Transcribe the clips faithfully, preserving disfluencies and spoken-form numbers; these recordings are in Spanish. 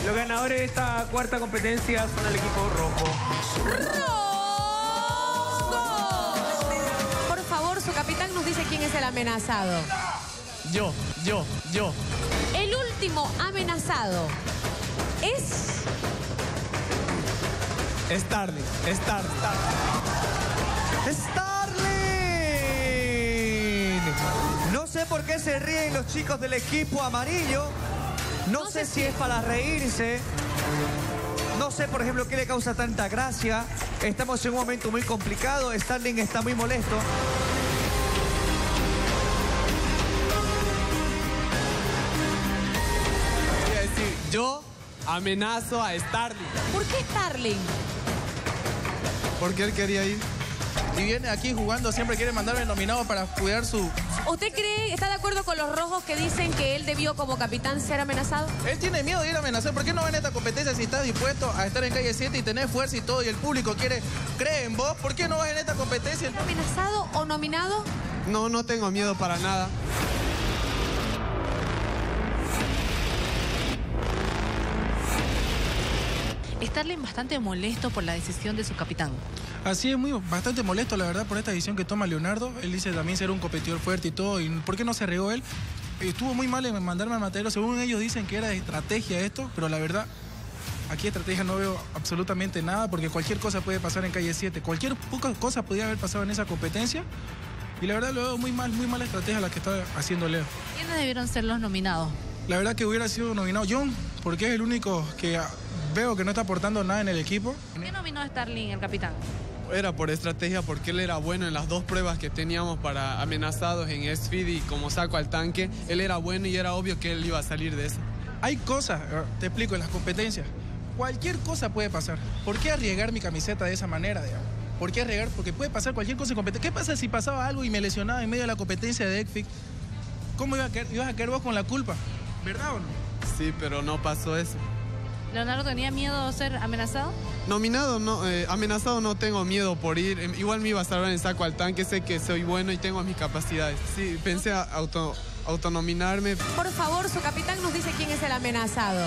Los ganadores de esta cuarta competencia son el equipo rojo. ¡Rojo! Por favor, su capitán nos dice quién es el amenazado. Yo, yo, yo. El último amenazado es... Starling, Starling. ¡Starling! No sé por qué se ríen los chicos del equipo amarillo. No, No sé sé si si- es para reírse. No sé, por ejemplo, qué le causa tanta gracia. Estamos en un momento muy complicado. Starling está muy molesto. Voy a decir, yo amenazo a Starling. ¿Por qué Starling? Porque él quería ir. Y viene aquí jugando, siempre quiere mandarme nominado para cuidar su... ¿Usted cree, está de acuerdo con los rojos que dicen que él debió como capitán ser amenazado? Él tiene miedo de ir a amenazar. ¿Por qué no va en esta competencia si está dispuesto a estar en calle siete y tener fuerza y todo? Y el público quiere, cree en vos. ¿Por qué no vas en esta competencia? ¿Amenazado o nominado? No, no tengo miedo para nada. Starling bastante molesto por la decisión de su capitán. Así es, muy bastante molesto, la verdad, por esta decisión que toma Leonardo. Él dice también ser un competidor fuerte y todo. ¿Y por qué no se arriesgó él? Estuvo muy mal en mandarme al matadero. Según ellos dicen que era de estrategia esto, pero la verdad, aquí de estrategia no veo absolutamente nada, porque cualquier cosa puede pasar en calle siete. Cualquier poca cosa podía haber pasado en esa competencia. Y la verdad lo veo muy mal, muy mala estrategia la que está haciendo Leo. ¿Quiénes debieron ser los nominados? La verdad que hubiera sido nominado John, porque es el único que veo que no está aportando nada en el equipo. ¿Por qué nominó a Starling el capitán? Era por estrategia, porque él era bueno en las dos pruebas que teníamos para amenazados en S-Feed y como saco al tanque. Él era bueno y era obvio que él iba a salir de eso. Hay cosas, eh, te explico, en las competencias. Cualquier cosa puede pasar. ¿Por qué arriesgar mi camiseta de esa manera, digamos? ¿Por qué arriesgar? Porque puede pasar cualquier cosa en competencia. ¿Qué pasa si pasaba algo y me lesionaba en medio de la competencia de X F I C? ¿Cómo iba a quedar, ibas a quedar vos con la culpa? ¿Verdad o no? Sí, pero no pasó eso. ¿Leonardo tenía miedo de ser amenazado? Nominado, no, eh, amenazado no tengo miedo por ir. Eh, igual me iba a salvar en saco al tanque, sé que soy bueno y tengo mis capacidades. Sí, pensé a auto, autonominarme. Por favor, su capitán nos dice quién es el amenazado.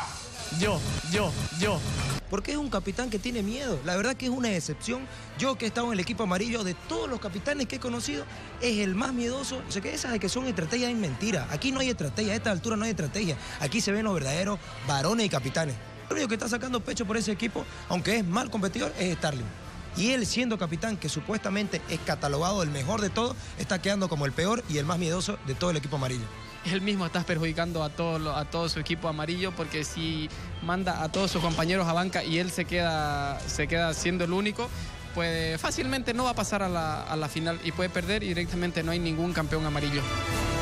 Yo, yo, yo. Porque es un capitán que tiene miedo. La verdad que es una excepción. Yo que he estado en el equipo amarillo, de todos los capitanes que he conocido, es el más miedoso. O sea, que esas de que son estrategias es mentira. Aquí no hay estrategia, a esta altura no hay estrategia. Aquí se ven los verdaderos varones y capitanes. El único que está sacando pecho por ese equipo, aunque es mal competidor, es Starling. Y él, siendo capitán, que supuestamente es catalogado el mejor de todos, está quedando como el peor y el más miedoso de todo el equipo amarillo. Él mismo está perjudicando a todo, lo- a todo su equipo amarillo, porque si manda a todos sus compañeros a banca y él se queda, se queda siendo el único, pues fácilmente no va a pasar a la, a la final y puede perder y directamente no hay ningún campeón amarillo.